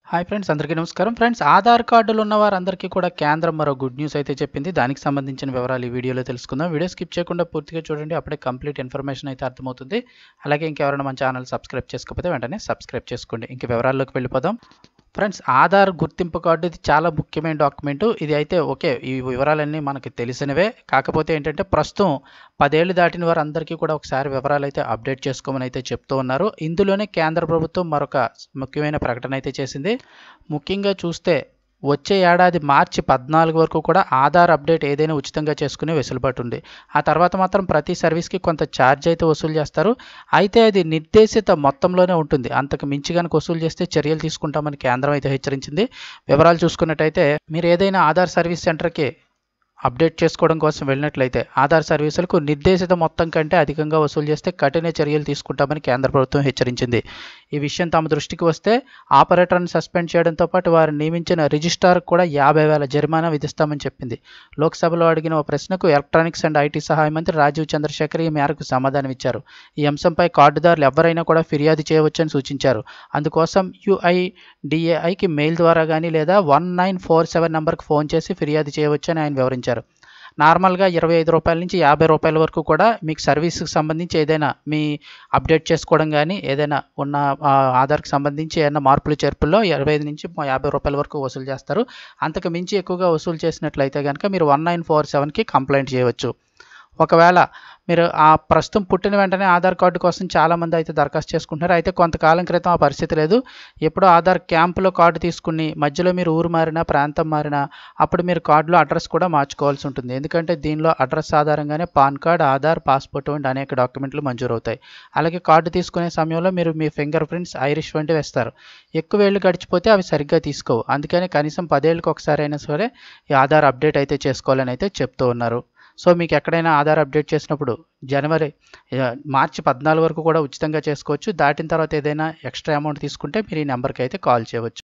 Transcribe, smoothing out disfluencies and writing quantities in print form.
Hi friends, అందరికీ నమస్కారం. Friends, Aadhaar కార్డులు ఉన్న వారందరికీ కూడా కేంద్రం మరో గుడ్ న్యూస్ అయితే చెప్పింది. దానికి సంబంధించిన వివరాలు ఈ వీడియోలో తెలుసుకుందాం. వీడియో స్కిప్ చేయకుండా పూర్తిగా చూడండి, అప్పుడే కంప్లీట్ ఇన్ఫర్మేషన్ అయితే అర్థమవుతుంది. అలాగే ఇంకెవరైనా మన ఛానల్ సబ్స్క్రైబ్ చేసుకోకపోతే వెంటనే సబ్స్క్రైబ్ చేసుకోండి. ఇంక వివరాల్లోకి వెళ్ళిపోదాం. ఫ్రెండ్స్, ఆధార్ గుర్తింపు కార్డు ఇది చాలా ముఖ్యమైన డాక్యుమెంటు. ఇది అయితే ఓకే, ఈ వివరాలన్నీ మనకి తెలిసినవే. కాకపోతే ఏంటంటే ప్రస్తుతం 10 ఏళ్ళు దాటిన వారందరికీ కూడా ఒకసారి వివరాలు అయితే అప్డేట్ చేసుకోమని అయితే చెప్తూ ఉన్నారు. ఇందులోనే కేంద్ర ప్రభుత్వం మరొక ముఖ్యమైన ప్రకటన అయితే చేసింది. ముఖ్యంగా చూస్తే వచ్చే ఏడాది మార్చి 14 వరకు కూడా ఆధార్ అప్డేట్ ఏదైనా ఉచితంగా చేసుకునే వెసులుబాటు ఉంది. ఆ తర్వాత మాత్రం ప్రతి సర్వీస్కి కొంత ఛార్జ్ అయితే వసూలు చేస్తారు. అయితే అది నిర్దేశిత మొత్తంలోనే ఉంటుంది. అంతకు మించి కనుక వసూలు చేస్తే చర్యలు తీసుకుంటామని కేంద్రం అయితే హెచ్చరించింది. వివరాలు చూసుకున్నట్టయితే మీరు ఏదైనా ఆధార్ సర్వీస్ సెంటర్కి అప్డేట్ చేసుకోవడం కోసం వెళ్ళినట్లయితే ఆధార్ సర్వీసులకు నిర్దేశిత మొత్తం కంటే అధికంగా వసూలు చేస్తే కఠిన చర్యలు తీసుకుంటామని కేంద్ర ప్రభుత్వం హెచ్చరించింది. ఈ విషయం తమ దృష్టికి వస్తే ఆపరేటర్ని సస్పెండ్ చేయడంతో పాటు వారు నియమించిన రిజిస్ట్రార్కు కూడా 50,000 జరిమానా విధిస్తామని చెప్పింది. లోక్సభలో అడిగిన ఓ ప్రశ్నకు ఎలక్ట్రానిక్స్ అండ్ ఐటీ సహాయ మంత్రి రాజీవ్ చంద్రశేఖర్ ఈ మేరకు సమాధానం ఇచ్చారు. ఈ అంశంపై కార్డుదారులు ఎవరైనా కూడా ఫిర్యాదు చేయవచ్చని సూచించారు. అందుకోసం UIDAIకి మెయిల్ ద్వారా కానీ లేదా 1947 నంబర్కి ఫోన్ చేసి ఫిర్యాదు చేయవచ్చని ఆయన వివరించారు. నార్మల్గా ₹25 నుంచి ₹50 వరకు కూడా మీకు సర్వీస్కి సంబంధించి ఏదైనా మీ అప్డేట్ చేసుకోవడం కానీ ఏదైనా ఉన్న ఆధార్కి సంబంధించి ఏదైనా మార్పులు చేర్పుల్లో 25 నుంచి ₹50 వరకు వసూలు చేస్తారు. అంతకు మించి ఎక్కువగా వసూలు చేసినట్లయితే కనుక మీరు 1947కి కంప్లైంట్ చేయవచ్చు. ఒకవేళ మీరు ప్రస్తుతం పుట్టిన వెంటనే ఆధార్ కార్డు కోసం చాలామంది అయితే దరఖాస్తు చేసుకుంటున్నారు. అయితే కొంతకాలం క్రితం ఆ పరిస్థితి లేదు. ఎప్పుడో ఆధార్ క్యాంపులో కార్డు తీసుకుని మధ్యలో మీరు ఊరు మారినా ప్రాంతం మారినా అప్పుడు మీరు కార్డులో అడ్రస్ కూడా మార్చుకోవాల్సి ఉంటుంది. ఎందుకంటే దీనిలో అడ్రస్ ఆధారంగానే పాన్ కార్డ్, ఆధార్, పాస్పోర్ట్ వంటి అనేక డాక్యుమెంట్లు మంజూరవుతాయి. అలాగే కార్డు తీసుకునే సమయంలో మీరు మీ ఫింగర్ ప్రింట్స్, ఐరిష్ వంటివి వేస్తారు. ఎక్కువ ఏళ్ళు గడిచిపోతే అవి సరిగ్గా తీసుకోవు. అందుకని కనీసం 10 ఏళ్ళకి ఒకసారి అయినా సరే ఈ ఆధార్ అప్డేట్ అయితే చేసుకోవాలని అయితే చెప్తూ ఉన్నారు. సో మీకు ఎక్కడైనా ఆధార్ అప్డేట్ చేసినప్పుడు మార్చి 14 వరకు కూడా ఉచితంగా చేసుకోవచ్చు. దాటిన తర్వాత ఏదైనా ఎక్స్ట్రా అమౌంట్ తీసుకుంటే మీరు ఈ నెంబర్కి అయితే కాల్ చేయవచ్చు.